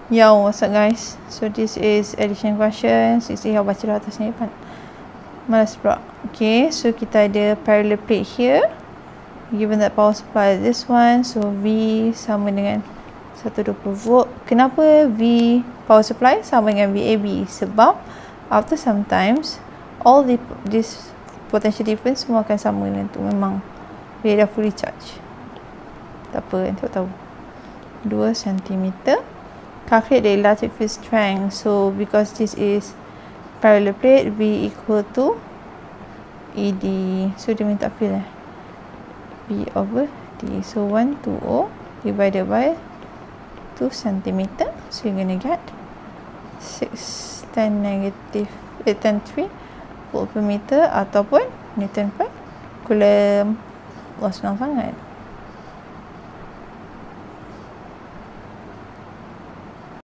Yo, what's up guys? So this is addition questions. Isi yang baca dah atas ni kan. Malas pula. Okay, so kita ada parallel plate here. Given that power supply is this one, so V sama dengan 120 volt. Kenapa V power supply sama dengan VAB? Sebab after sometimes all this potential difference semua akan sama dengan tu. Memang dia dah fully charge. Tak apa, nanti tahu. 2 cm. Calculate the electric field strength. So because this is parallel plate, V equal to ED. So dia minta field V over D. So 120 divided by 2 cm. So you're gonna get 6 10 3 volt per meter ataupun Newton per coulomb. Wah, senang sangat.